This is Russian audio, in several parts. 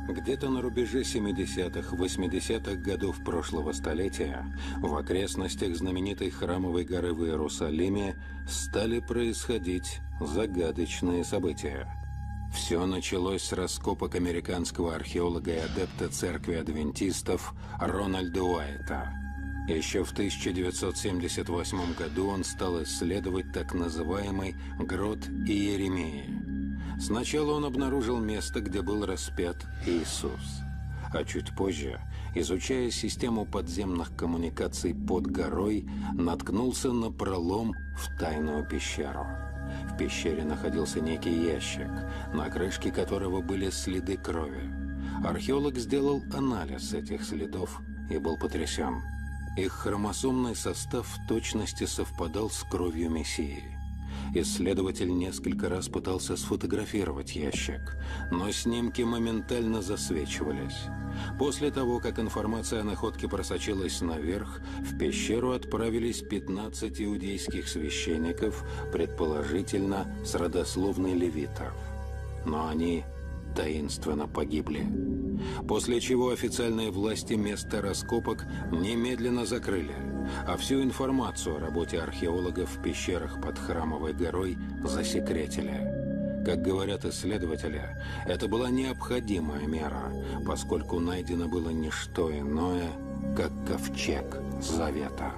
Где-то на рубеже 70-х, 80-х годов прошлого столетия в окрестностях знаменитой храмовой горы в Иерусалиме стали происходить загадочные события. Все началось с раскопок американского археолога и адепта церкви адвентистов Рональда Уайта. Еще в 1978 году он стал исследовать так называемый Грот Иеремии. Сначала он обнаружил место, где был распят Иисус. А чуть позже, изучая систему подземных коммуникаций под горой, наткнулся на пролом в тайную пещеру. В пещере находился некий ящик, на крышке которого были следы крови. Археолог сделал анализ этих следов и был потрясен. Их хромосомный состав в точности совпадал с кровью Мессии. Исследователь несколько раз пытался сфотографировать ящик, но снимки моментально засвечивались. После того, как информация о находке просочилась наверх, в пещеру отправились 15 иудейских священников, предположительно с родословной левитов. Но они таинственно погибли. После чего официальные власти место раскопок немедленно закрыли, а всю информацию о работе археологов в пещерах под Храмовой горой засекретили. Как говорят исследователи, это была необходимая мера, поскольку найдено было не что иное, как ковчег Завета.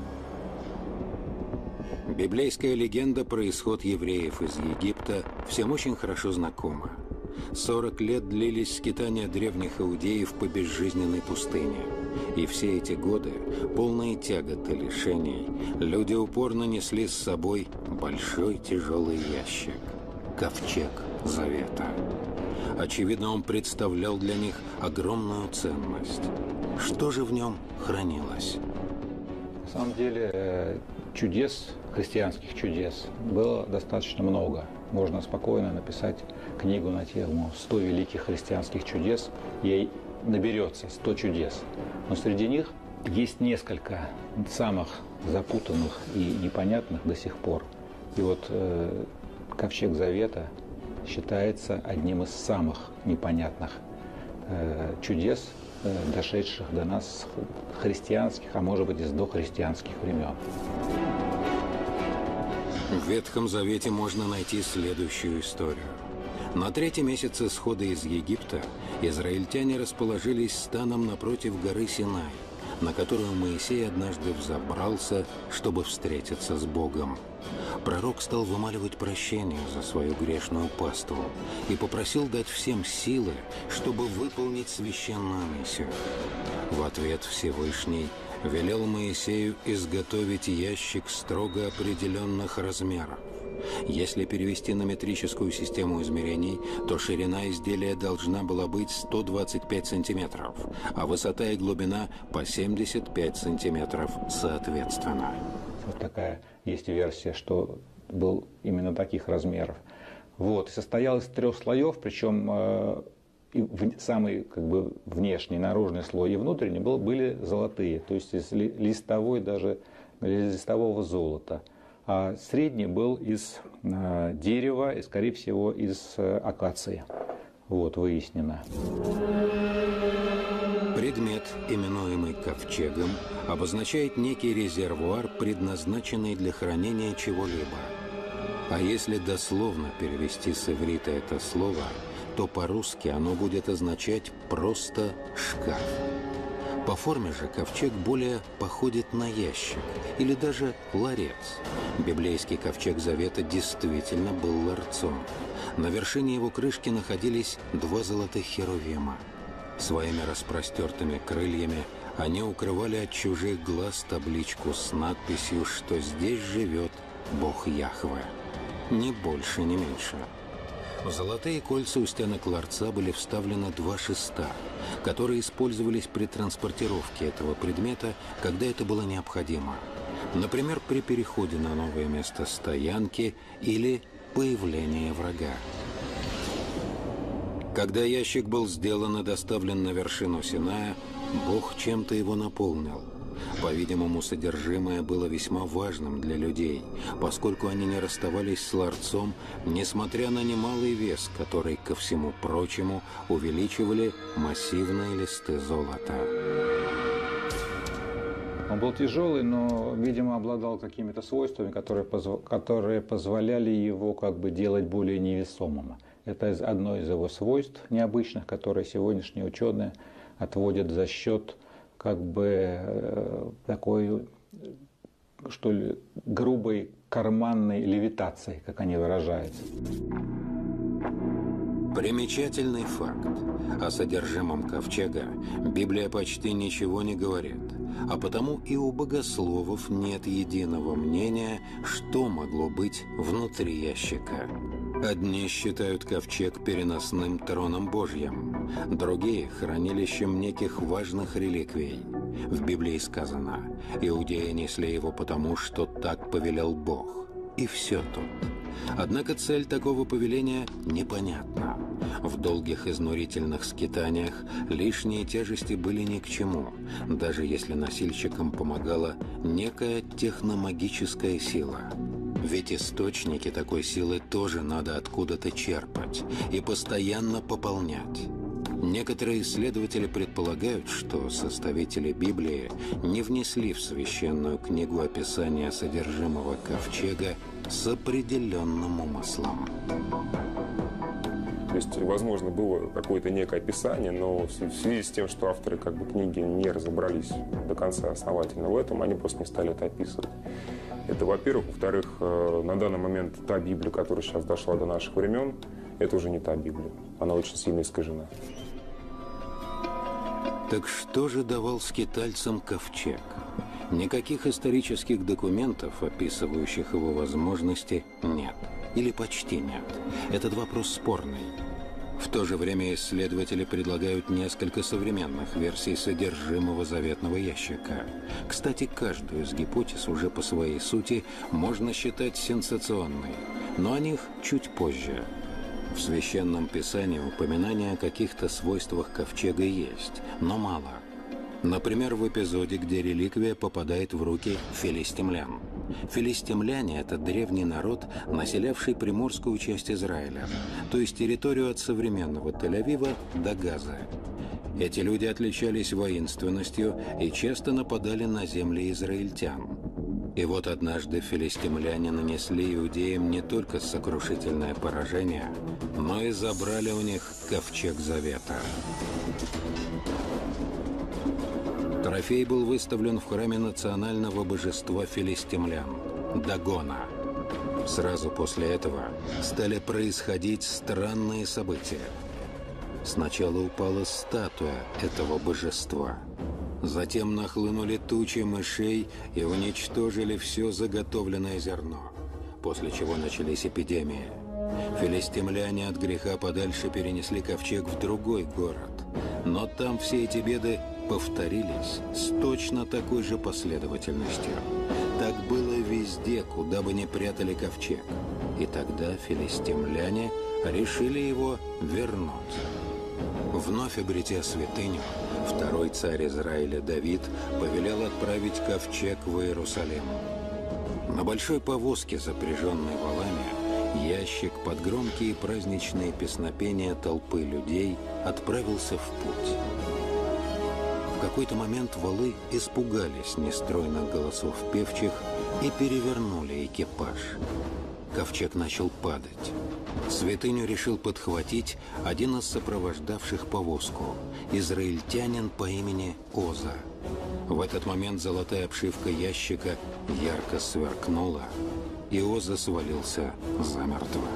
Библейская легенда про исход евреев из Египта всем очень хорошо знакома. 40 лет длились скитания древних иудеев по безжизненной пустыне. И все эти годы, полные тягот и лишений, люди упорно несли с собой большой тяжелый ящик – ковчег Завета. Очевидно, он представлял для них огромную ценность. Что же в нем хранилось? На самом деле чудес, христианских чудес, было достаточно много. Можно спокойно написать книгу на тему «100 великих христианских чудес». Ей наберется 100 чудес. Но среди них есть несколько самых запутанных и непонятных до сих пор. И вот ковчег Завета считается одним из самых непонятных чудес, дошедших до нас с христианских, а может быть и с дохристианских времен. В Ветхом Завете можно найти следующую историю. На 3-й месяц исхода из Египта израильтяне расположились станом напротив горы Синай, на которую Моисей однажды взобрался, чтобы встретиться с Богом. Пророк стал вымаливать прощение за свою грешную паству и попросил дать всем силы, чтобы выполнить священную миссию. В ответ Всевышний велел Моисею изготовить ящик строго определенных размеров. Если перевести на метрическую систему измерений, то ширина изделия должна была быть 125 сантиметров, а высота и глубина по 75 сантиметров соответственно. Вот такая есть версия, что был именно таких размеров. Вот. Состоял из 3 слоев, причем самый внешний, наружный слой и внутренний были золотые, то есть из листовой, даже из листового золота. А средний был из дерева и, скорее всего, из акации. Вот, выяснено. Предмет, именуемый ковчегом, обозначает некий резервуар, предназначенный для хранения чего-либо. А если дословно перевести с иврита это слово, то по-русски оно будет означать просто «шкаф». По форме же ковчег более походит на ящик или даже ларец. Библейский ковчег Завета действительно был ларцом. На вершине его крышки находились 2 золотых херувима. Своими распростертыми крыльями они укрывали от чужих глаз табличку с надписью, что здесь живет Бог Яхве. Ни больше, ни меньше. В золотые кольца у стенок ларца были вставлены 2 шеста, которые использовались при транспортировке этого предмета, когда это было необходимо. Например, при переходе на новое место стоянки или появлении врага. Когда ящик был сделан и доставлен на вершину Синая, Бог чем-то его наполнил. По-видимому, содержимое было весьма важным для людей, поскольку они не расставались с ларцом, несмотря на немалый вес, который, ко всему прочему, увеличивали массивные листы золота. Он был тяжелый, но, видимо, обладал какими-то свойствами, которые позволяли его как бы делать более невесомым. Это одно из его свойств необычных, которые сегодняшние ученые отводят за счет как бы такой, что ли, грубой карманной левитации, как они выражаются. Примечательный факт. О содержимом ковчега Библия почти ничего не говорит, а потому и у богословов нет единого мнения, что могло быть внутри ящика. Одни считают ковчег переносным троном Божьим, другие – хранилищем неких важных реликвий. В Библии сказано: «Иудеи несли его потому, что так повелел Бог». И все тут. Однако цель такого повеления непонятна. В долгих изнурительных скитаниях лишние тяжести были ни к чему, даже если носильщикам помогала некая техномагическая сила. Ведь источники такой силы тоже надо откуда-то черпать и постоянно пополнять. Некоторые исследователи предполагают, что составители Библии не внесли в священную книгу описание содержимого ковчега с определенным умыслом. То есть, возможно, было какое-то некое описание, но в связи с тем, что авторы как бы книги не разобрались до конца основательно в этом, они просто не стали это описывать. Это, во-первых. Во-вторых, на данный момент та Библия, которая сейчас дошла до наших времен, это уже не та Библия. Она очень сильно искажена. Так что же давал скитальцам ковчег? Никаких исторических документов, описывающих его возможности, нет. Или почти нет. Этот вопрос спорный. В то же время исследователи предлагают несколько современных версий содержимого заветного ящика. Кстати, каждую из гипотез уже по своей сути можно считать сенсационной, но о них чуть позже. В Священном Писании упоминания о каких-то свойствах ковчега есть, но мало. Например, в эпизоде, где реликвия попадает в руки филистимлян. Филистимляне – это древний народ, населявший приморскую часть Израиля, то есть территорию от современного Тель-Авива до Газа. Эти люди отличались воинственностью и часто нападали на земли израильтян. И вот однажды филистимляне нанесли иудеям не только сокрушительное поражение, но и забрали у них ковчег завета. Трофей был выставлен в храме национального божества филистимлян – Дагона. Сразу после этого стали происходить странные события. Сначала упала статуя этого божества. Затем нахлынули тучи мышей и уничтожили все заготовленное зерно, после чего начались эпидемии. Филистимляне от греха подальше перенесли ковчег в другой город, но там все эти беды повторились с точно такой же последовательностью. Так было везде, куда бы ни прятали ковчег. И тогда филистимляне решили его вернуть. Вновь обретя святыню, второй царь Израиля Давид повелел отправить ковчег в Иерусалим. На большой повозке, запряженной валами, ящик под громкие праздничные песнопения толпы людей отправился в путь. В какой-то момент валы испугались нестройных голосов певчих и перевернули экипаж. Ковчег начал падать. Святыню решил подхватить один из сопровождавших повозку – израильтянин по имени Оза. В этот момент золотая обшивка ящика ярко сверкнула, и Оза свалился замертво.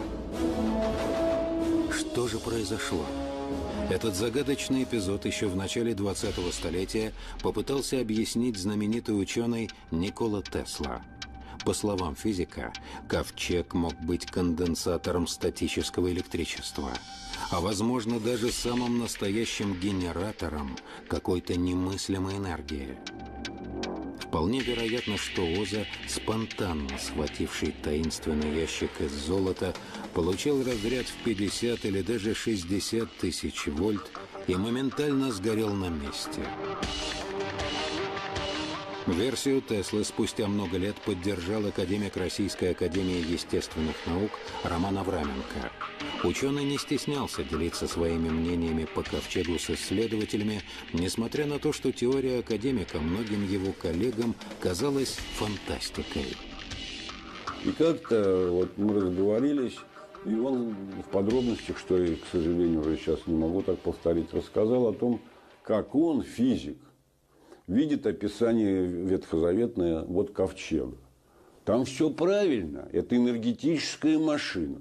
Что же произошло? Этот загадочный эпизод еще в начале 20-го столетия попытался объяснить знаменитый ученый Никола Тесла. По словам физика, ковчег мог быть конденсатором статического электричества, а, возможно, даже самым настоящим генератором какой-то немыслимой энергии. Вполне вероятно, что Оза, спонтанно схвативший таинственный ящик из золота, получил разряд в 50 или даже 60 тысяч вольт и моментально сгорел на месте. Версию Теслы спустя много лет поддержал академик Российской академии естественных наук Роман Авраменко. Ученый не стеснялся делиться своими мнениями по ковчегу с исследователями, несмотря на то, что теория академика многим его коллегам казалась фантастикой. И как-то вот мы разговорились, и он в подробностях, что я, к сожалению, уже сейчас не могу так повторить, рассказал о том, как он, физик, видит описание ветхозаветное вот ковчега. Там все правильно. Это энергетическая машина.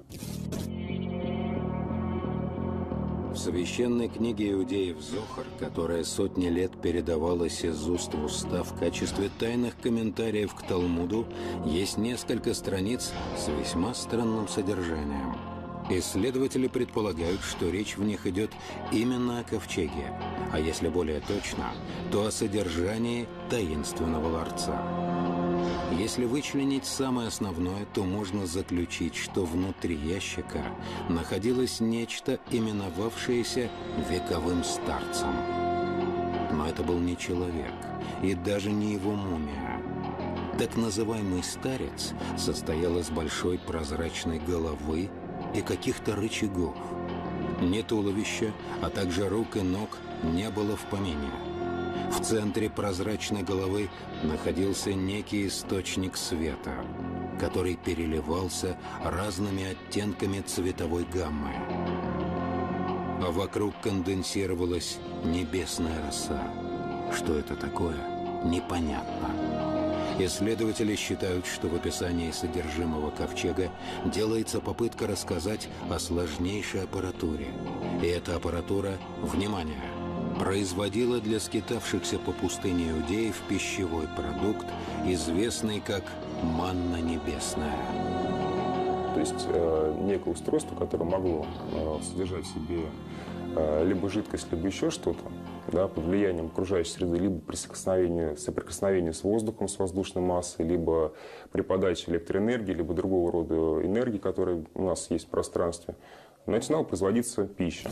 В священной книге иудеев Зохар, которая сотни лет передавалась из уст в уста в качестве тайных комментариев к Талмуду, есть несколько страниц с весьма странным содержанием. Исследователи предполагают, что речь в них идет именно о ковчеге, а если более точно, то о содержании таинственного ларца. Если вычленить самое основное, то можно заключить, что внутри ящика находилось нечто, именовавшееся вековым старцем. Но это был не человек, и даже не его мумия. Так называемый старец состоял из большой прозрачной головы и каких-то рычагов. Ни туловища, а также рук и ног не было в помине. В центре прозрачной головы находился некий источник света, который переливался разными оттенками цветовой гаммы. А вокруг конденсировалась небесная роса. Что это такое, непонятно. Исследователи считают, что в описании содержимого ковчега делается попытка рассказать о сложнейшей аппаратуре. И эта аппаратура, внимание, производила для скитавшихся по пустыне иудеев пищевой продукт, известный как манна небесная. То есть некое устройство, которое могло содержать в себе либо жидкость, либо еще что-то, да, под влиянием окружающей среды, либо при соприкосновении с воздухом, с воздушной массой, либо при подаче электроэнергии, либо другого рода энергии, которая у нас есть в пространстве, начинала производиться пища.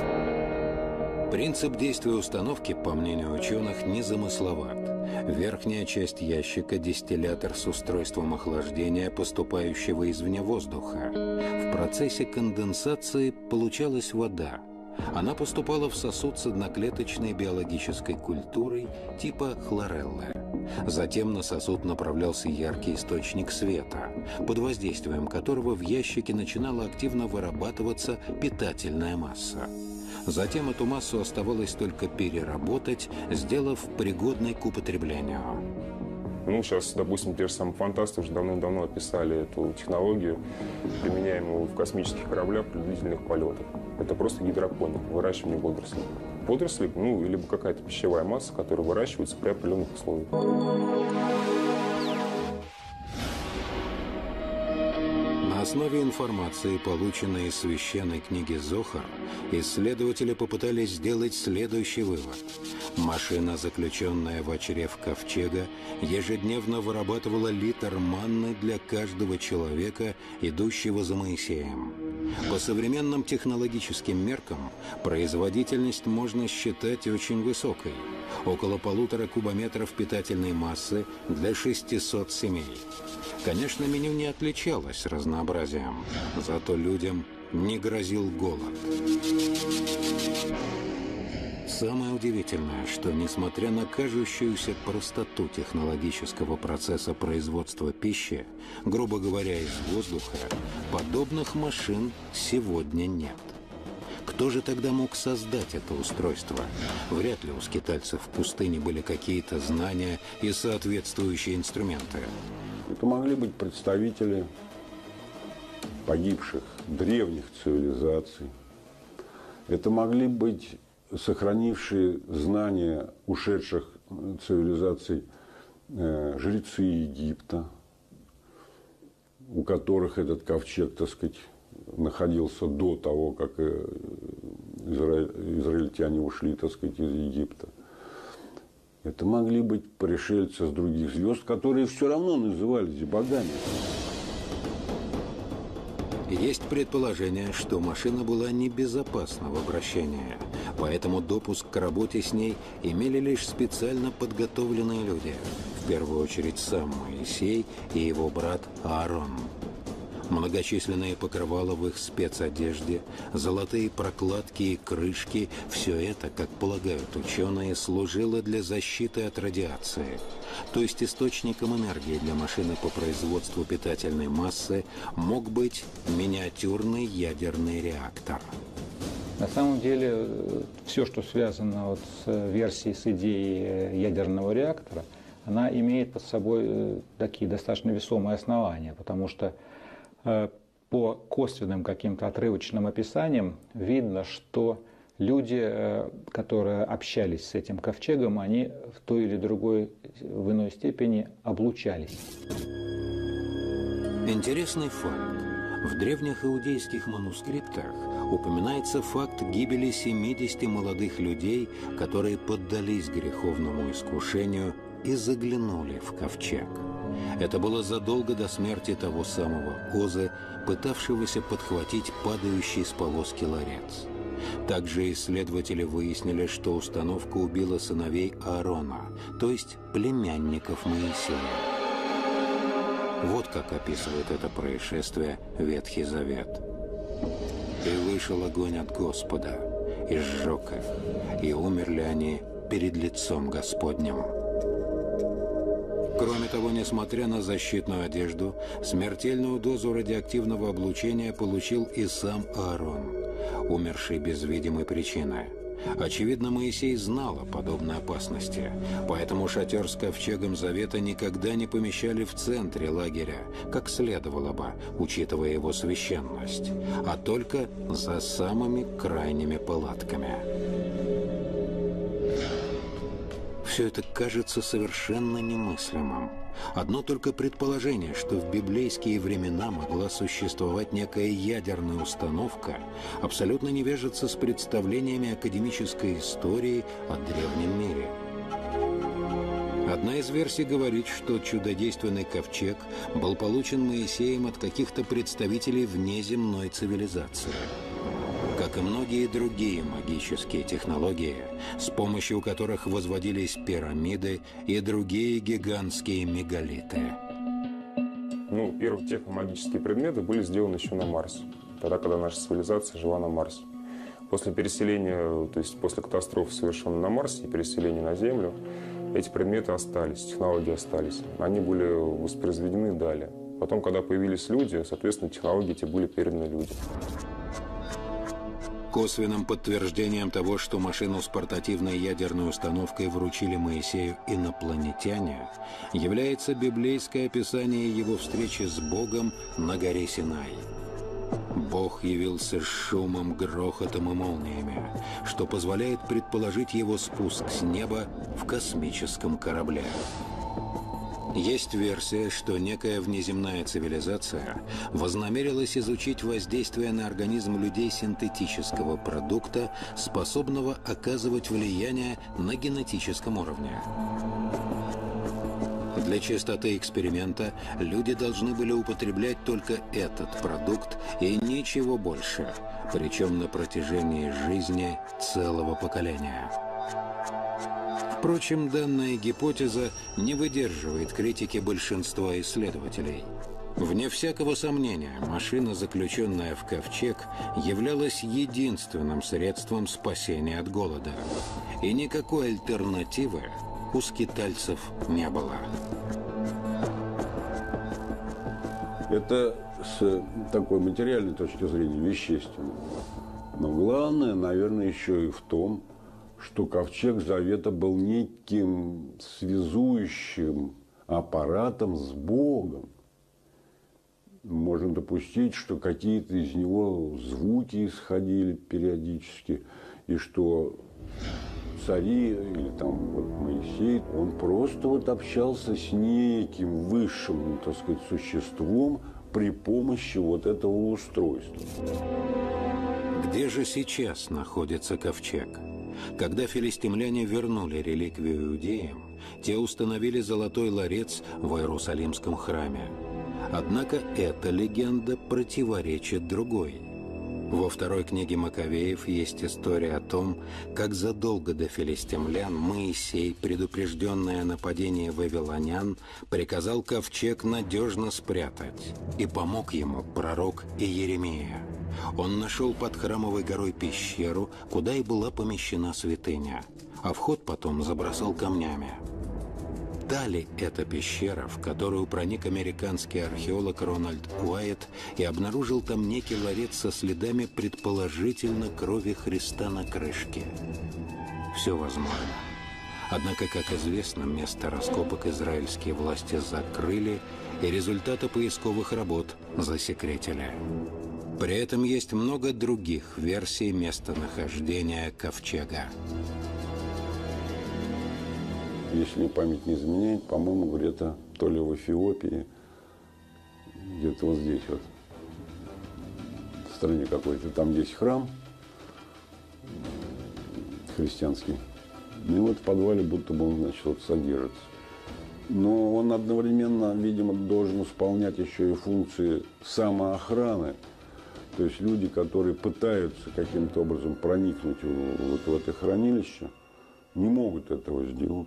Принцип действия установки, по мнению ученых, незамысловат. Верхняя часть ящика – дистиллятор с устройством охлаждения, поступающего извне воздуха. В процессе конденсации получалась вода. Она поступала в сосуд с одноклеточной биологической культурой типа хлореллы. Затем на сосуд направлялся яркий источник света, под воздействием которого в ящике начинала активно вырабатываться питательная масса. Затем эту массу оставалось только переработать, сделав пригодной к употреблению. Ну, сейчас, допустим, те же самые фантасты уже давно описали эту технологию, применяемую в космических кораблях при длительных полетах. Это просто гидропоник, выращивание водорослей. Водоросли, ну, либо какая-то пищевая масса, которая выращивается при определенных условиях. На основе информации, полученной из священной книги Зохар, исследователи попытались сделать следующий вывод. Машина, заключенная в чрев ковчега, ежедневно вырабатывала литр манны для каждого человека, идущего за Моисеем. По современным технологическим меркам производительность можно считать очень высокой. Около 1,5 кубометров питательной массы для 600 семей. Конечно, меню не отличалось разнообразием, зато людям не грозил голод. Самое удивительное, что, несмотря на кажущуюся простоту технологического процесса производства пищи, грубо говоря, из воздуха, подобных машин сегодня нет. Кто же тогда мог создать это устройство? Вряд ли у скитальцев в пустыне были какие-то знания и соответствующие инструменты. Это могли быть представители погибших древних цивилизаций. Это могли быть сохранившие знания ушедших цивилизаций жрецы Египта, у которых этот ковчег, так сказать, находился до того, как израильтяне ушли, так сказать, из Египта. Это могли быть пришельцы с других звезд, которые все равно назывались богами. Есть предположение, что машина была небезопасна в обращении, поэтому допуск к работе с ней имели лишь специально подготовленные люди, в первую очередь сам Моисей и его брат Аарон. Многочисленные покрывала в их спецодежде, золотые прокладки и крышки – все это, как полагают ученые, служило для защиты от радиации. То есть источником энергии для машины по производству питательной массы мог быть миниатюрный ядерный реактор. На самом деле, все, что связано вот с версией, с идеей ядерного реактора, она имеет под собой такие достаточно весомые основания, потому что по косвенным каким-то отрывочным описаниям видно, что люди, которые общались с этим ковчегом, они в той или другой, в иной степени облучались. Интересный факт. В древних иудейских манускриптах упоминается факт гибели 70 молодых людей, которые поддались греховному искушению и заглянули в ковчег. Это было задолго до смерти того самого Озы, пытавшегося подхватить падающий с повозки ларец. Также исследователи выяснили, что установка убила сыновей Аарона, то есть племянников Моисея. Вот как описывает это происшествие Ветхий Завет. «И вышел огонь от Господа, и сжег их, и умерли они перед лицом Господним». Кроме того, несмотря на защитную одежду, смертельную дозу радиоактивного облучения получил и сам Аарон, умерший без видимой причины. Очевидно, Моисей знал о подобной опасности, поэтому шатер с ковчегом Завета никогда не помещали в центре лагеря, как следовало бы, учитывая его священность, а только за самыми крайними палатками. Все это кажется совершенно немыслимым. Одно только предположение, что в библейские времена могла существовать некая ядерная установка, абсолютно не вяжется с представлениями академической истории о древнем мире. Одна из версий говорит, что чудодейственный ковчег был получен Моисеем от каких-то представителей внеземной цивилизации. Как и многие другие магические технологии, с помощью которых возводились пирамиды и другие гигантские мегалиты. Первые техномагические предметы были сделаны еще на Марсе, тогда, когда наша цивилизация жила на Марсе. После переселения, то есть после катастрофы, совершенной на Марсе, и переселения на Землю, эти предметы остались, технологии остались. Они были воспроизведены далее. Потом, когда появились люди, соответственно, технологии эти были переданы людям. Косвенным подтверждением того, что машину с портативной ядерной установкой вручили Моисею инопланетяне, является библейское описание его встречи с Богом на горе Синай. Бог явился с шумом, грохотом и молниями, что позволяет предположить его спуск с неба в космическом корабле. Есть версия, что некая внеземная цивилизация вознамерилась изучить воздействие на организм людей синтетического продукта, способного оказывать влияние на генетическом уровне. Для чистоты эксперимента люди должны были употреблять только этот продукт и ничего больше, причем на протяжении жизни целого поколения. Впрочем, данная гипотеза не выдерживает критики большинства исследователей. Вне всякого сомнения, машина, заключенная в ковчег, являлась единственным средством спасения от голода. И никакой альтернативы у скитальцев не было. Это с такой материальной точки зрения, вещественной. Но главное, наверное, еще и в том, что ковчег Завета был неким связующим аппаратом с Богом. Можно допустить, что какие-то из него звуки исходили периодически, и что цари, или там вот Моисей, он просто общался с неким высшим, так сказать, существом при помощи вот этого устройства. Где же сейчас находится ковчег? Когда филистимляне вернули реликвию иудеям, те установили золотой ларец в Иерусалимском храме. Однако эта легенда противоречит другой. Во второй книге Маковеев есть история о том, как задолго до филистимлян Моисей, предупрежденный о нападении вавилонян, приказал ковчег надежно спрятать, и помог ему пророк Иеремия. Он нашел под Храмовой горой пещеру, куда и была помещена святыня, а вход потом забросал камнями. Та ли эта пещера, в которую проник американский археолог Рональд Уайт и обнаружил там некий ларец со следами предположительно крови Христа на крышке? Все возможно. Однако, как известно, место раскопок израильские власти закрыли, и результаты поисковых работ засекретили. При этом есть много других версий местонахождения ковчега. Если мне память не изменяет, по-моему, где-то то ли в Эфиопии, где-то вот здесь вот, в стране какой-то, там есть храм христианский. И вот в подвале будто бы он, значит, вот содержится. Но он одновременно, видимо, должен исполнять еще и функции самоохраны. То есть люди, которые пытаются каким-то образом проникнуть вот в это хранилище, не могут этого сделать.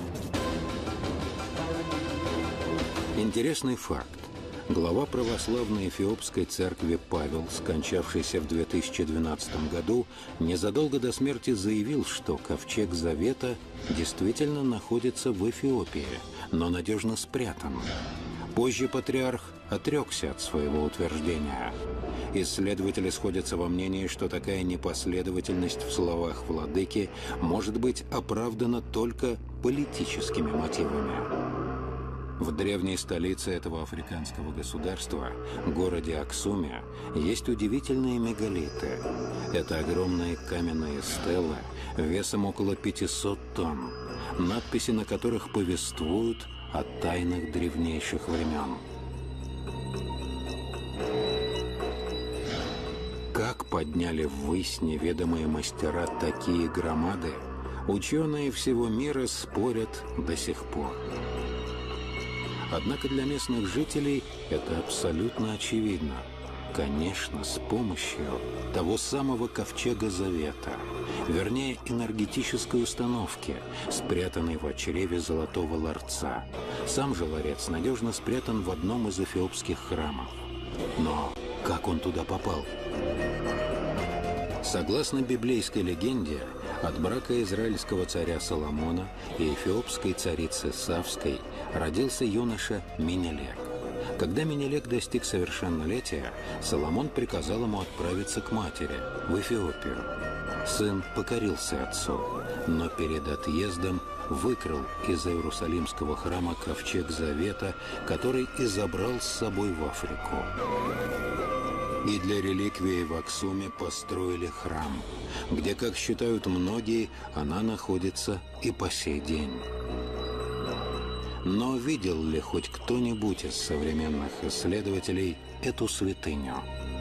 Интересный факт. Глава православной эфиопской церкви Павел, скончавшийся в 2012 году, незадолго до смерти заявил, что ковчег Завета действительно находится в Эфиопии, но надежно спрятан. Позже патриарх отрекся от своего утверждения. Исследователи сходятся во мнении, что такая непоследовательность в словах владыки может быть оправдана только политическими мотивами. В древней столице этого африканского государства, городе Аксуме, есть удивительные мегалиты. Это огромные каменные стелы весом около 500 тонн, надписи на которых повествуют о тайнах древнейших времен. Как подняли ввысь неведомые мастера такие громады, ученые всего мира спорят до сих пор. Однако для местных жителей это абсолютно очевидно. Конечно, с помощью того самого ковчега Завета, вернее, энергетической установки, спрятанной в чреве золотого ларца. Сам же ларец надежно спрятан в одном из эфиопских храмов. Но как он туда попал? Согласно библейской легенде, от брака израильского царя Соломона и эфиопской царицы Савской родился юноша Менелек. Когда Менелек достиг совершеннолетия, Соломон приказал ему отправиться к матери, в Эфиопию. Сын покорился отцу, но перед отъездом выкрал из Иерусалимского храма ковчег Завета, который и забрал с собой в Африку. И для реликвии в Аксуме построили храм, где, как считают многие, она находится и по сей день. Но видел ли хоть кто-нибудь из современных исследователей эту святыню?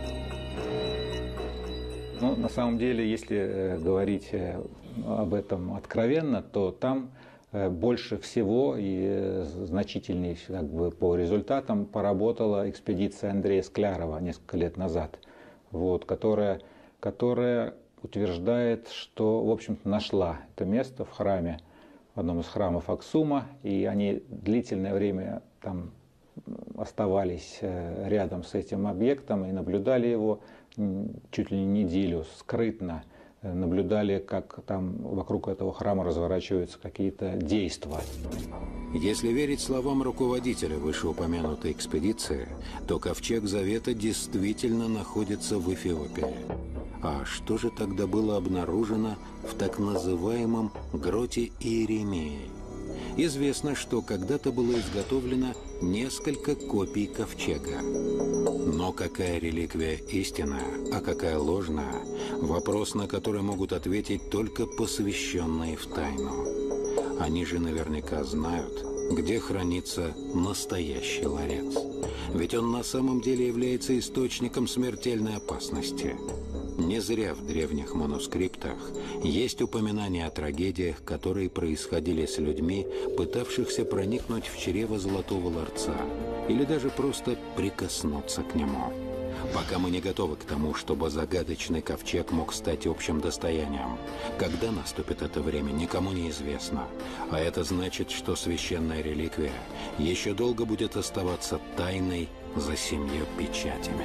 Ну, на самом деле, если говорить об этом откровенно, то там больше всего и значительнее по результатам поработала экспедиция Андрея Склярова несколько лет назад, которая утверждает, что, в общем-то, нашла это место в храме, в одном из храмов Аксума, и они длительное время там оставались рядом с этим объектом и наблюдали его чуть ли не неделю скрытно. Наблюдали, как там вокруг этого храма разворачиваются какие-то действия. Если верить словам руководителя вышеупомянутой экспедиции, то ковчег Завета действительно находится в Эфиопии. А что же тогда было обнаружено в так называемом гроте Иеремии? Известно, что когда-то было изготовлено несколько копий ковчега. Но какая реликвия истинная, а какая ложная – вопрос, на который могут ответить только посвященные в тайну. Они же наверняка знают, где хранится настоящий ларец. Ведь он на самом деле является источником смертельной опасности. Не зря в древних манускриптах есть упоминания о трагедиях, которые происходили с людьми, пытавшихся проникнуть в чрево Золотого Ларца, или даже просто прикоснуться к нему. Пока мы не готовы к тому, чтобы загадочный ковчег мог стать общим достоянием. Когда наступит это время, никому не известно. А это значит, что священная реликвия еще долго будет оставаться тайной за 7 печатями.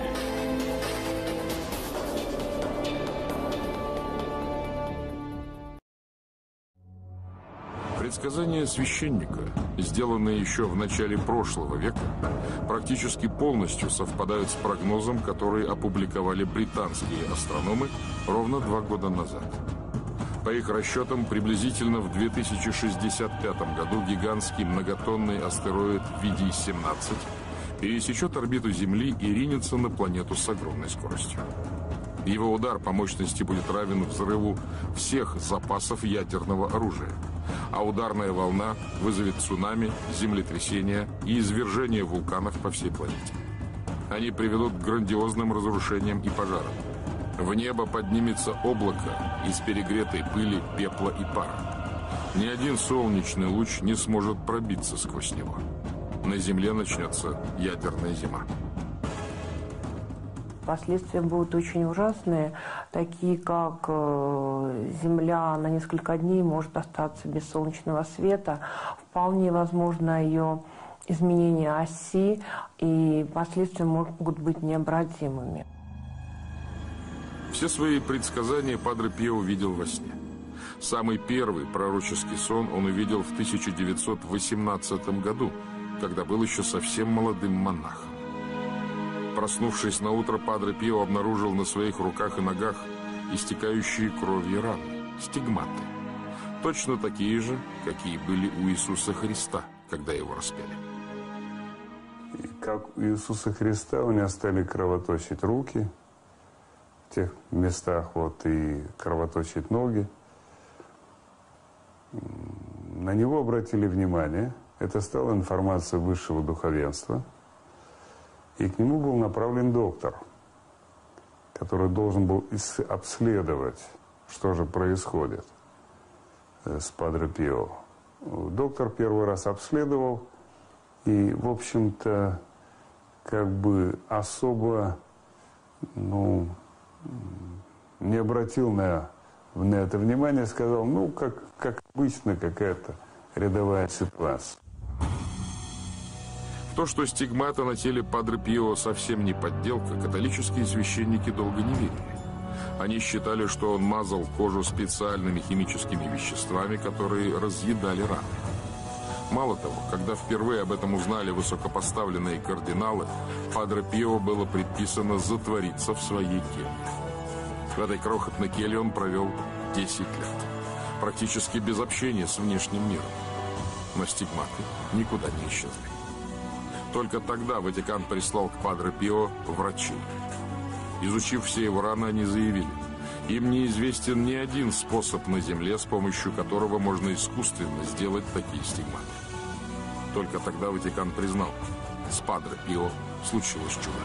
Предсказания священника, сделанные еще в начале прошлого века, практически полностью совпадают с прогнозом, который опубликовали британские астрономы ровно 2 года назад. По их расчетам, приблизительно в 2065 году гигантский многотонный астероид VD-17 пересечет орбиту Земли и ринется на планету с огромной скоростью. Его удар по мощности будет равен взрыву всех запасов ядерного оружия, а ударная волна вызовет цунами, землетрясения и извержение вулканов по всей планете. Они приведут к грандиозным разрушениям и пожарам. В небо поднимется облако из перегретой пыли, пепла и пара. Ни один солнечный луч не сможет пробиться сквозь него. На Земле начнется ядерная зима. Последствия будут очень ужасные, такие как Земля на несколько дней может остаться без солнечного света. Вполне возможно ее изменение оси, и последствия могут быть необратимыми. Все свои предсказания Падре Пио увидел во сне. Самый первый пророческий сон он увидел в 1918 году, когда был еще совсем молодым монахом. Проснувшись на утро, Падре Пио обнаружил на своих руках и ногах истекающие кровью раны, стигматы. Точно такие же, какие были у Иисуса Христа, когда его распяли. И как у Иисуса Христа у него стали кровоточить руки в тех местах, вот, и кровоточить ноги. На него обратили внимание. Это стала информация высшего духовенства. И к нему был направлен доктор, который должен был обследовать, что же происходит с Падре Пио. Доктор первый раз обследовал и, в общем-то, как бы особо, не обратил на это внимание, сказал, как обычно, какая-то рядовая ситуация. В то, что стигмата на теле Падре Пио совсем не подделка, католические священники долго не верили. Они считали, что он мазал кожу специальными химическими веществами, которые разъедали раны. Мало того, когда впервые об этом узнали высокопоставленные кардиналы, Падре Пио было предписано затвориться в своей келье. В этой крохотной келье он провел 10 лет, практически без общения с внешним миром. Но стигматы никуда не исчезли. Только тогда Ватикан прислал к Падре Пио врачей. Изучив все его раны, они заявили, им неизвестен ни один способ на Земле, с помощью которого можно искусственно сделать такие стигматы. Только тогда Ватикан признал, с Падре Пио случилось чудо.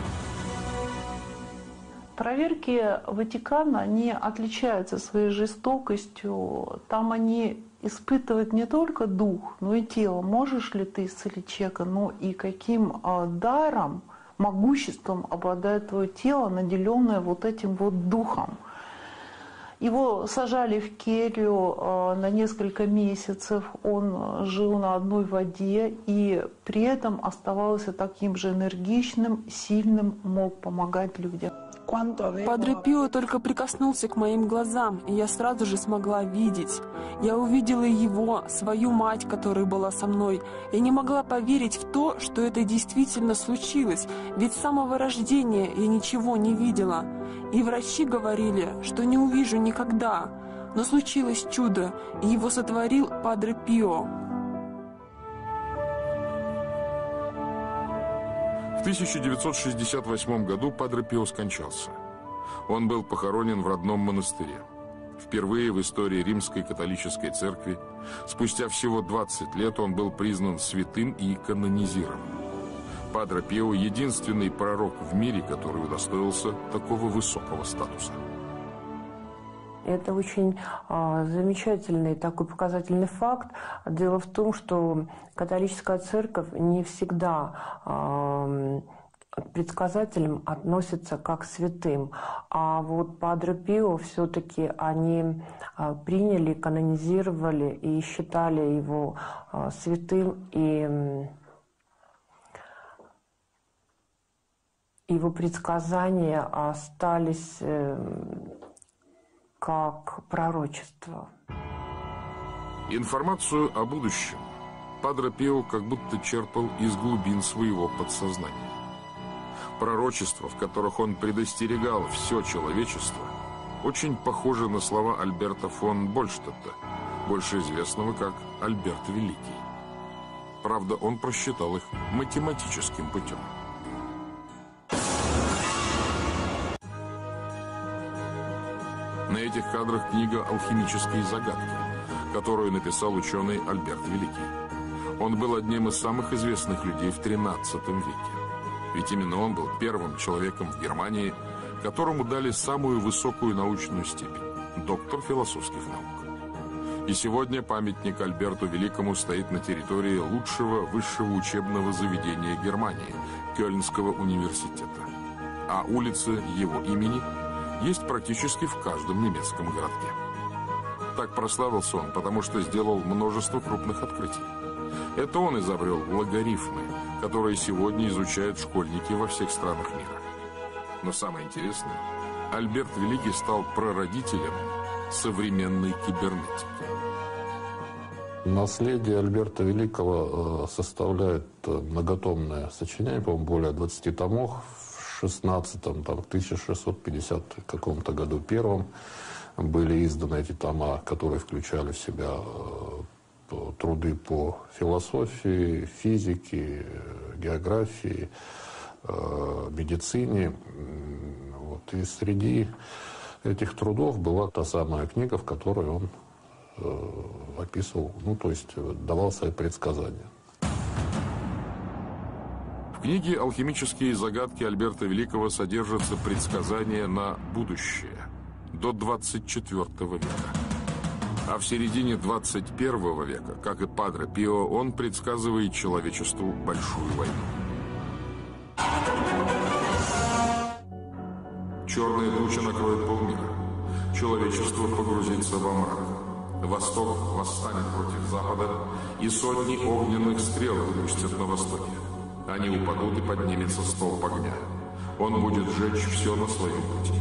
Проверки Ватикана не отличаются своей жестокостью. Там они испытывают не только дух, но и тело. Можешь ли ты исцелить человека, но и каким даром, могуществом обладает твое тело, наделенное вот этим вот духом. Его сажали в келью на несколько месяцев, он жил на одной воде и при этом оставался таким же энергичным, сильным, мог помогать людям. Падре Пио только прикоснулся к моим глазам, и я сразу же смогла видеть. Я увидела его, свою мать, которая была со мной. Я не могла поверить в то, что это действительно случилось, ведь с самого рождения я ничего не видела. И врачи говорили, что не увижу никогда. Но случилось чудо, и его сотворил Падре Пио. В 1968 году Падре Пио скончался. Он был похоронен в родном монастыре. Впервые в истории Римской католической церкви спустя всего 20 лет он был признан святым и канонизирован. Падре Пио – единственный пророк в мире, который удостоился такого высокого статуса. Это очень замечательный такой показательный факт. Дело в том, что католическая церковь не всегда к предсказателям относится как к святым. А вот Падре Пио все-таки они приняли, канонизировали и считали его святым, и его предсказания остались как пророчество. Информацию о будущем Падре Пио как будто черпал из глубин своего подсознания. Пророчества, в которых он предостерегал все человечество, очень похожи на слова Альберта фон Больштадта, больше известного как Альберт Великий. Правда, он просчитал их математическим путем. На этих кадрах книга «Алхимические загадки», которую написал ученый Альберт Великий. Он был одним из самых известных людей в XIII веке. Ведь именно он был первым человеком в Германии, которому дали самую высокую научную степень – доктор философских наук. И сегодня памятник Альберту Великому стоит на территории лучшего высшего учебного заведения Германии – Кёльнского университета. А улицы его имени есть практически в каждом немецком городке. Так прославился он, потому что сделал множество крупных открытий. Это он изобрел логарифмы, которые сегодня изучают школьники во всех странах мира. Но самое интересное, Альберт Великий стал прародителем современной кибернетики. Наследие Альберта Великого составляет многотомное сочинение, по-моему, более 20 томов. В 16-м, в 1650 каком-то году первом были изданы эти тома, которые включали в себя труды по философии, физике, географии, медицине. Вот. И среди этих трудов была та самая книга, в которой он описывал, то есть давал свои предсказания. В книге «Алхимические загадки» Альберта Великого содержатся предсказания на будущее до 24 века. А в середине 21 века, как и Падре Пио, он предсказывает человечеству большую войну. Черная туча накроет полмира. Человечество погрузится во мрак. Восток восстанет против Запада, и сотни огненных стрел выпустят на востоке. Они упадут, и поднимется столб огня. Он будет сжечь все на своем пути.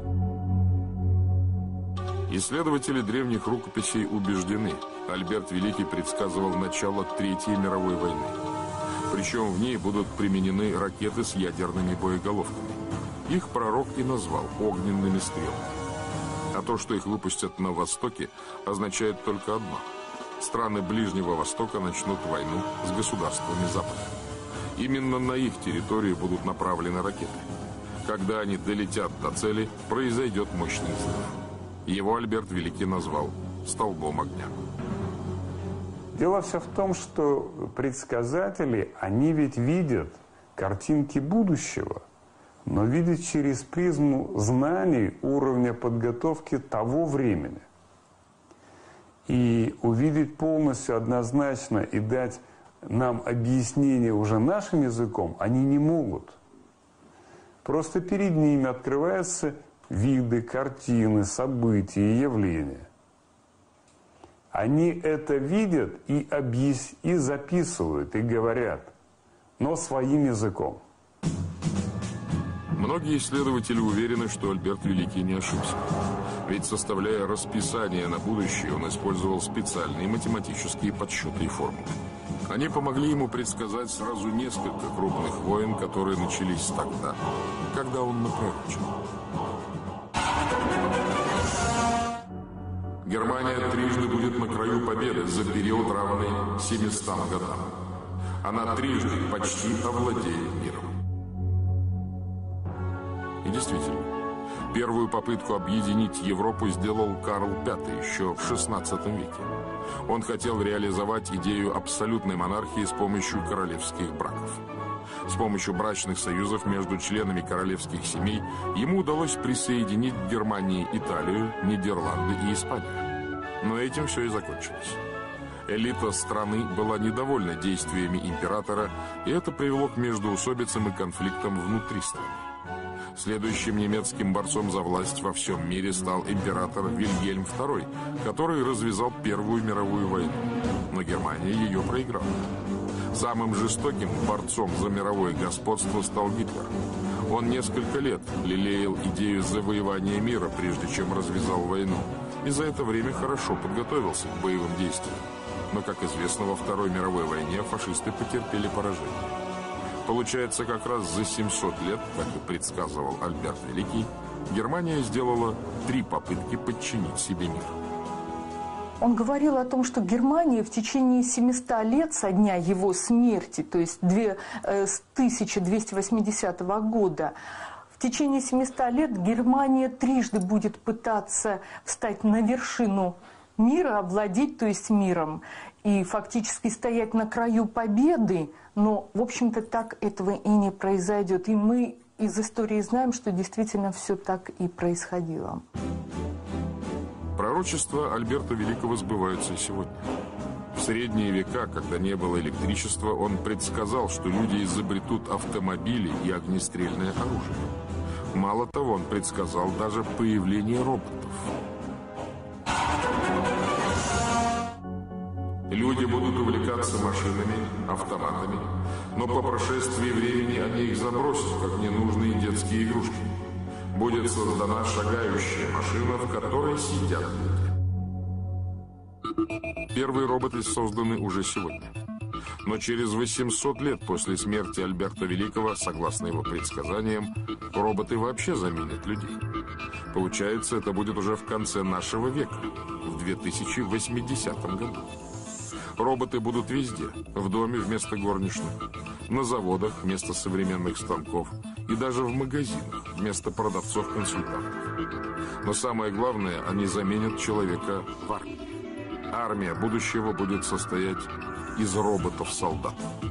Исследователи древних рукописей убеждены, Альберт Великий предсказывал начало Третьей мировой войны. Причем в ней будут применены ракеты с ядерными боеголовками. Их пророк и назвал огненными стрелами. А то, что их выпустят на Востоке, означает только одно. Страны Ближнего Востока начнут войну с государствами Запада. Именно на их территории будут направлены ракеты. Когда они долетят до цели, произойдет мощный взрыв. Его Альберт Великий назвал «столбом огня». Дело все в том, что предсказатели, они ведь видят картинки будущего, но видят через призму знаний уровня подготовки того времени. И увидеть полностью однозначно и дать нам объяснение уже нашим языком они не могут. Просто перед ними открываются виды, картины, события, явления. Они это видят и записывают, и говорят, но своим языком. Многие исследователи уверены, что Альберт Великий не ошибся. Ведь, составляя расписание на будущее, он использовал специальные математические подсчеты и формулы. Они помогли ему предсказать сразу несколько крупных войн, которые начались тогда, когда он напророчил. Германия трижды будет на краю победы за период, равный 700 годам. Она трижды почти овладеет миром. И действительно, первую попытку объединить Европу сделал Карл V еще в XVI веке. Он хотел реализовать идею абсолютной монархии с помощью королевских браков. С помощью брачных союзов между членами королевских семей ему удалось присоединить к Германии Италию, Нидерланды и Испанию. Но этим все и закончилось. Элита страны была недовольна действиями императора, и это привело к междоусобицам и конфликтам внутри страны. Следующим немецким борцом за власть во всем мире стал император Вильгельм II, который развязал Первую мировую войну. Но Германия ее проиграла. Самым жестоким борцом за мировое господство стал Гитлер. Он несколько лет лелеял идею завоевания мира, прежде чем развязал войну, и за это время хорошо подготовился к боевым действиям. Но, как известно, во Второй мировой войне фашисты потерпели поражение. Получается, как раз за 700 лет, как и предсказывал Альберт Великий, Германия сделала 3 попытки подчинить себе мир. Он говорил о том, что Германия в течение 700 лет со дня его смерти, то есть с 1280 года, в течение 700 лет Германия трижды будет пытаться встать на вершину мира, овладеть, то есть миром, и фактически стоять на краю победы, но, в общем-то, так этого и не произойдет. И мы из истории знаем, что действительно все так и происходило. Пророчества Альберта Великого сбываются и сегодня. В средние века, когда не было электричества, он предсказал, что люди изобретут автомобили и огнестрельное оружие. Мало того, он предсказал даже появление роботов. Люди будут увлекаться машинами, автоматами, но по прошествии времени они их забросят, как ненужные детские игрушки. Будет создана шагающая машина, в которой сидят люди. Первые роботы созданы уже сегодня. Но через 800 лет после смерти Альберта Великого, согласно его предсказаниям, роботы вообще заменят людей. Получается, это будет уже в конце нашего века, в 2080 году. Роботы будут везде. В доме вместо горничных, на заводах вместо современных станков и даже в магазинах вместо продавцов-консультантов. Но самое главное, они заменят человека в армии. Армия будущего будет состоять из роботов-солдат.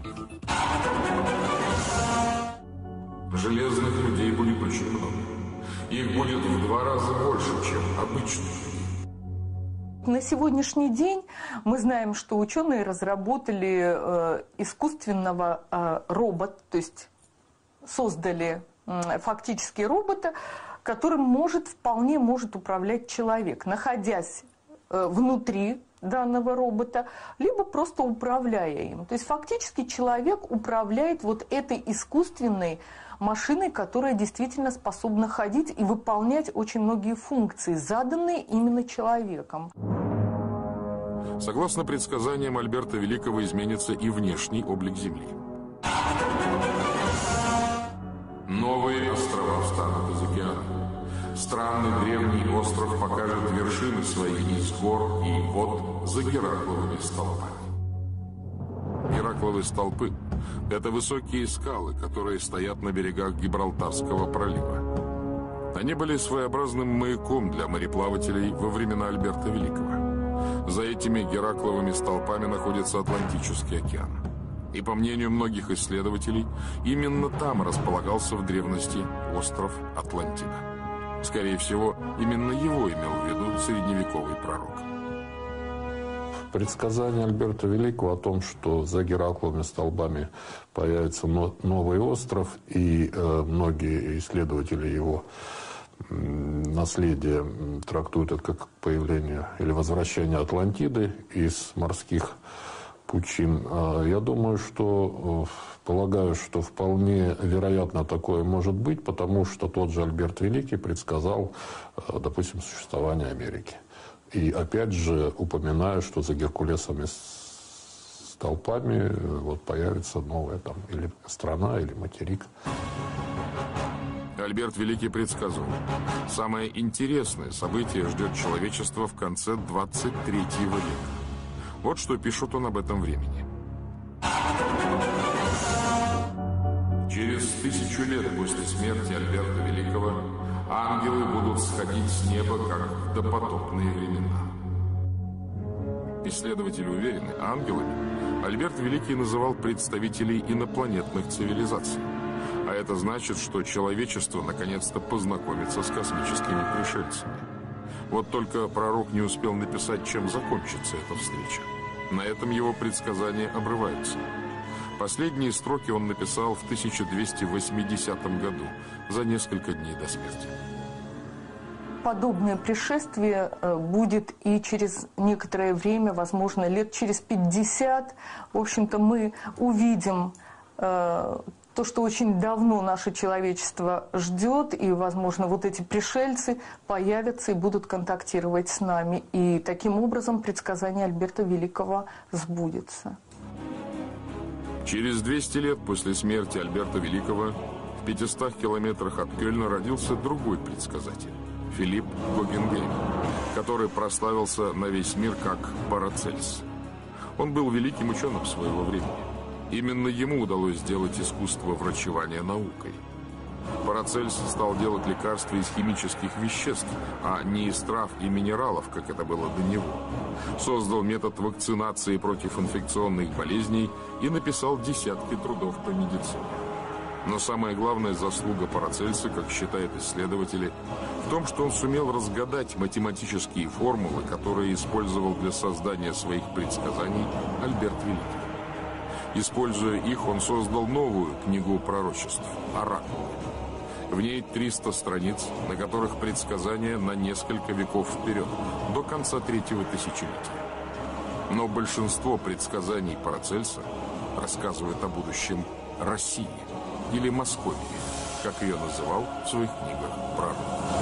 Железных людей будет очень много. Их будет в 2 раза больше, чем обычных. На сегодняшний день мы знаем, что ученые разработали искусственного робота, то есть создали фактически робота, которым вполне может управлять человек, находясь внутри данного робота, либо просто управляя им. То есть фактически человек управляет вот этой искусственной машиной, которая действительно способна ходить и выполнять очень многие функции, заданные именно человеком. Согласно предсказаниям Альберта Великого, изменится и внешний облик Земли. Новые острова встанут из океана. Странный древний остров покажет вершины свои из гор и вод за Геракловыми столпами. Геракловы столпы – это высокие скалы, которые стоят на берегах Гибралтарского пролива. Они были своеобразным маяком для мореплавателей во времена Альберта Великого. За этими Геракловыми столпами находится Атлантический океан. И по мнению многих исследователей, именно там располагался в древности остров Атлантида. Скорее всего, именно его имел в виду средневековый пророк. Предсказание Альберта Великого о том, что за Геракловыми столбами появится новый остров, и многие исследователи его наследия трактуют это как появление или возвращение Атлантиды из морских пучин. Я думаю, полагаю, что вполне вероятно такое может быть, потому что тот же Альберт Великий предсказал, допустим, существование Америки. И опять же упоминаю, что за Геркулесовыми столпами появится новая там или страна, или материк. Альберт Великий предсказывал: самое интересное событие ждет человечество в конце 23 века. Вот что пишет он об этом времени. Через 1000 лет после смерти Альберта Великого ангелы будут сходить с неба, как в допотопные времена. исследователи уверены, ангелами Альберт Великий называл представителей инопланетных цивилизаций. А это значит, что человечество наконец-то познакомится с космическими пришельцами. Вот только пророк не успел написать, чем закончится эта встреча. На этом его предсказания обрываются. Последние строки он написал в 1280 году, за несколько дней до смерти. Подобное пришествие будет и через некоторое время, возможно, лет через 50. В общем-то, мы увидим то, что очень давно наше человечество ждет, и, возможно, вот эти пришельцы появятся и будут контактировать с нами. И таким образом предсказание Альберта Великого сбудется. Через 200 лет после смерти Альберта Великого в 500 километрах от Кёльна родился другой предсказатель – Филипп Гогенгейм, который прославился на весь мир как Парацельс. Он был великим ученым своего времени. Именно ему удалось сделать искусство врачевания наукой. Парацельс стал делать лекарства из химических веществ, а не из трав и минералов, как это было до него. Создал метод вакцинации против инфекционных болезней и написал десятки трудов по медицине. Но самая главная заслуга Парацельса, как считают исследователи, в том, что он сумел разгадать математические формулы, которые использовал для создания своих предсказаний Альберт Великий. Используя их, он создал новую книгу пророчеств «Оракул». В ней 300 страниц, на которых предсказания на несколько веков вперед, до конца третьего тысячелетия. Но большинство предсказаний Парацельса рассказывает о будущем России или Московии, как ее называл в своих книгах пророк.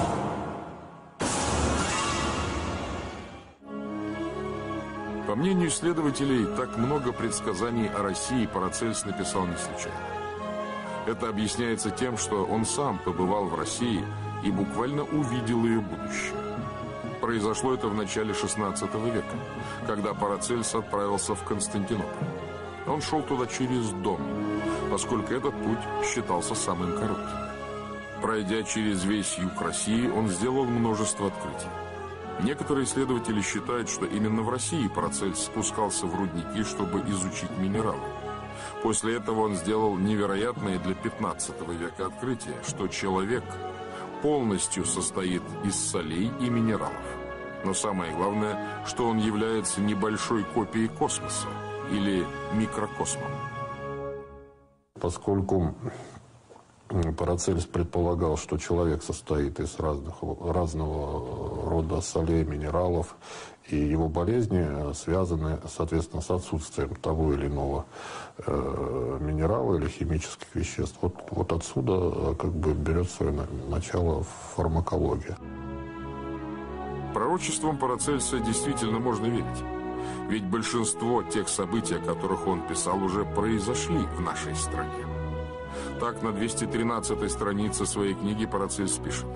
По мнению исследователей, так много предсказаний о России Парацельс написал не случайно. Это объясняется тем, что он сам побывал в России и буквально увидел ее будущее. Произошло это в начале XVI века, когда Парацельс отправился в Константинополь. Он шел туда через Дон, поскольку этот путь считался самым коротким. Пройдя через весь юг России, он сделал множество открытий. Некоторые исследователи считают, что именно в России Парацельс спускался в рудники, чтобы изучить минералы. После этого он сделал невероятное для 15 века открытие, что человек полностью состоит из солей и минералов. Но самое главное, что он является небольшой копией космоса или микрокосмом. Поскольку Парацельс предполагал, что человек состоит из разного рода солей, минералов, и его болезни связаны, соответственно, с отсутствием того или иного минерала или химических веществ. Вот отсюда как бы берет свое начало фармакология. Пророчествам Парацельса действительно можно верить. Ведь большинство тех событий, о которых он писал, уже произошли в нашей стране. Так, на 213-й странице своей книги Парацельс пишет: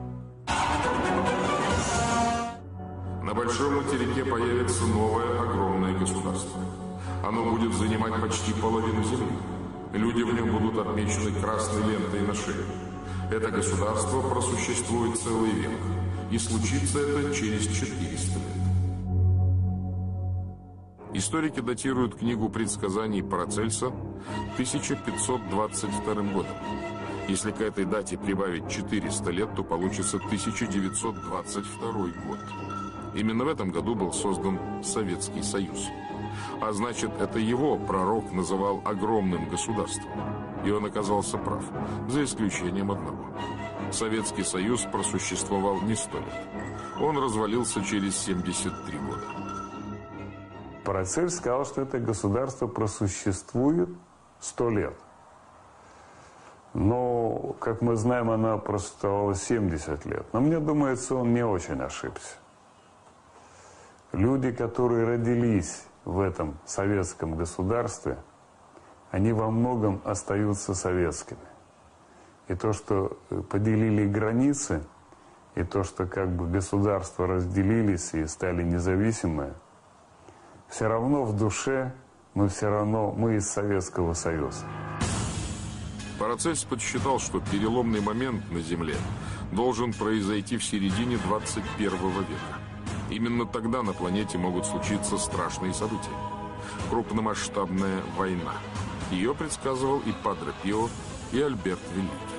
«На большом материке появится новое огромное государство. Оно будет занимать почти половину земли. Люди в нем будут отмечены красной лентой на шее. Это государство просуществует целый век, и случится это через 400 лет». Историки датируют книгу предсказаний Парацельса 1522 годом. Если к этой дате прибавить 400 лет, то получится 1922 год. Именно в этом году был создан Советский Союз. А значит, это его пророк называл огромным государством. И он оказался прав, за исключением одного. Советский Союз просуществовал не 100 лет. Он развалился через 73 года. Парацельс сказал, что это государство просуществует 100 лет. Но, как мы знаем, оно просуществовало 70 лет. Но мне думается, он не очень ошибся. Люди, которые родились в этом советском государстве, они во многом остаются советскими. И то, что поделили границы, и то, что как бы государства разделились и стали независимые, все равно в душе мы из Советского Союза. Парацельс подсчитал, что переломный момент на Земле должен произойти в середине 21 века. Именно тогда на планете могут случиться страшные события. Крупномасштабная война. Ее предсказывал и Падре Пио, и Альберт Великий.